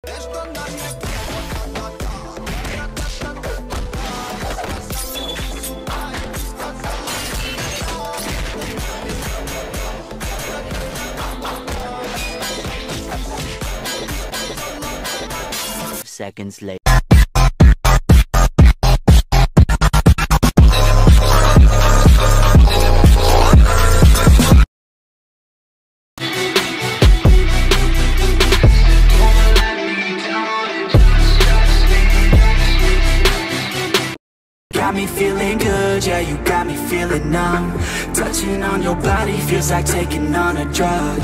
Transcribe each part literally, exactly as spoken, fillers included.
Seconds later. Got me feeling good, yeah, you got me feeling numb. Touching on your body feels like taking on a drug.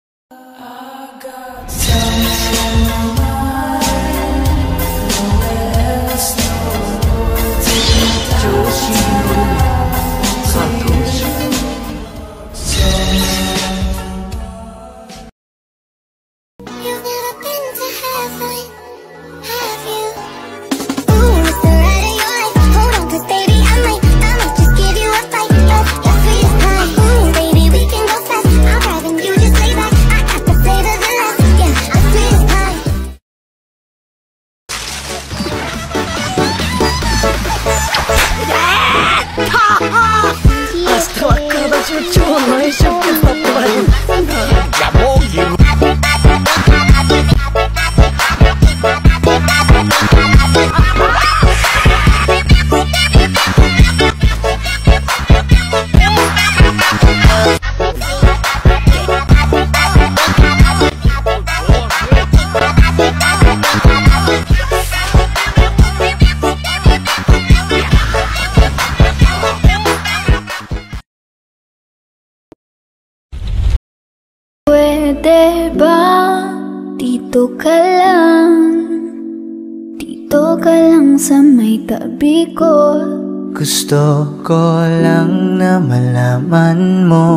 Pwede ba dito ka lang, dito ka lang sa may tabi ko? Gusto ko lang na malaman mo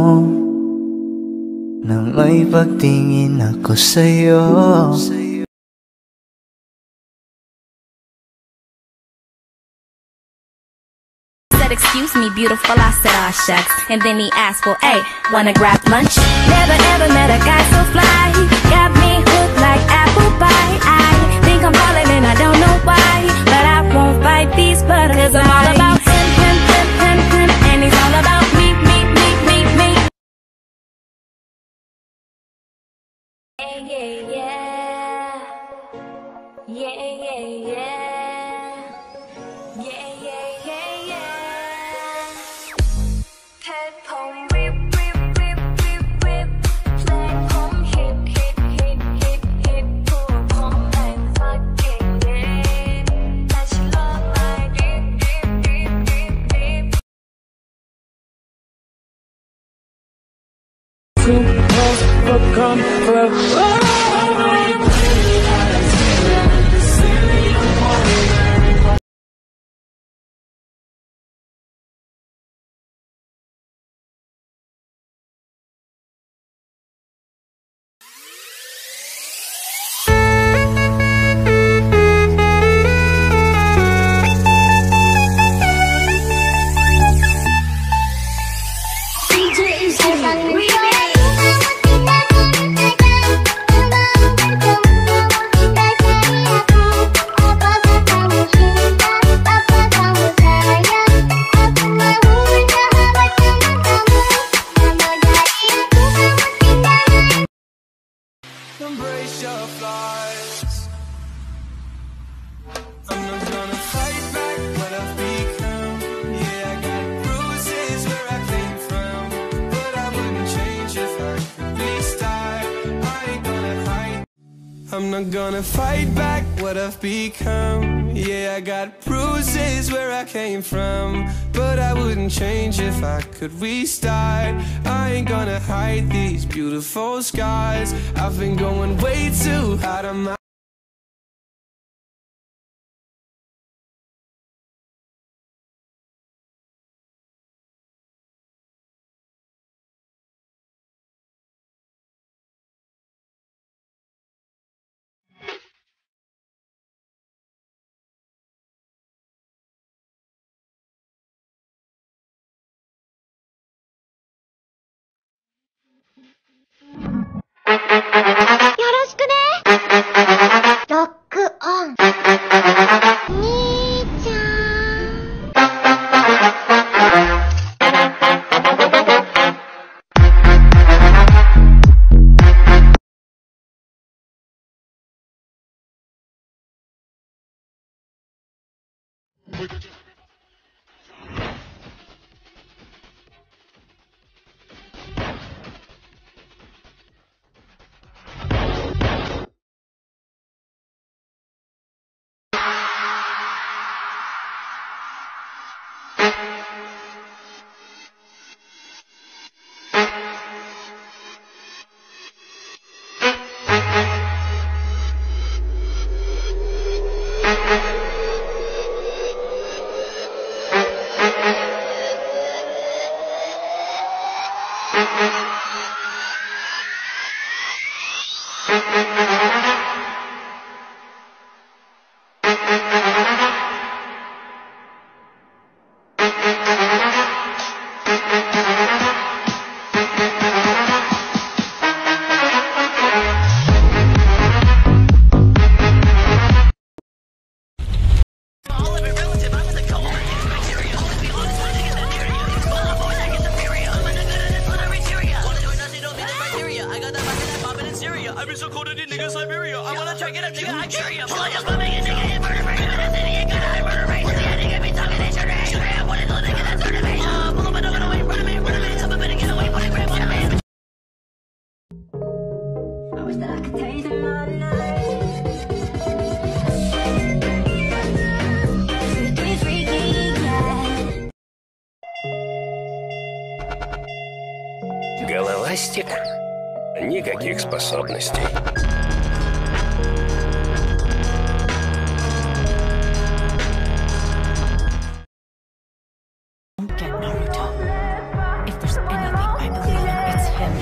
na may pagtingin ako sa'yo. Excuse me, beautiful, I said, aw, shucks. And then he asked, well, hey, wanna grab lunch? Never ever met a guy so fly. Got me hooked like apple pie. I think I'm falling and I don't know why, but I won't fight these butterflies. I'm all about him, him, him, him, him, and he's all about me, me, me, me, me. Yeah, yeah, yeah. Yeah, yeah, yeah. Yeah, yeah, yeah, yeah. Head home, rip, rip, rip, rip, rip. Flag home, hit, hit, hit, hit, hit. Pull home and fucking it. That's love, my deep, deep, deep, deep, deep. Two hoes will come for embrace your flaws. I'm not gonna fight back what I've become. Yeah, I got bruises where I came from, but I wouldn't change if I could restart. I ain't gonna hide. I'm not gonna fight back what I've become. Yeah, I got bruises where I came from, but I wouldn't change if I could restart. I ain't gonna hide these beautiful scars. I've been going way too hard on my Yoroshiku ne! I've been so cold in nigga Siberia. I wanna check it up, nigga. I carry ya. Pull just bumming a nigga in murder rate. When I say you gotta murder rate. See a nigga be talking at your rage. Man, what is the nigga that's sort of me? Uh, pull up a dog and away, run a man, run a man. Tell me better get away, put a grab on a man. I wish that I could taste it all night. Freaky, freaky, yeah. Головастик. Никаких способностей. Don't get Naruto. If there's anything I believe in, it's him.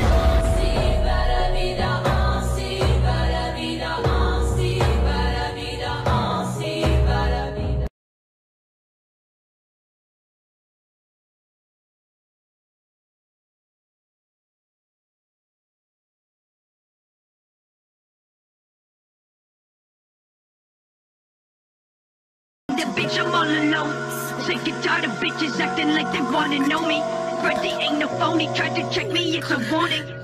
The bitch, I'm all alone. Sick and tired of bitches acting like they wanna know me. Freddy ain't no phony, tried to check me, it's a warning.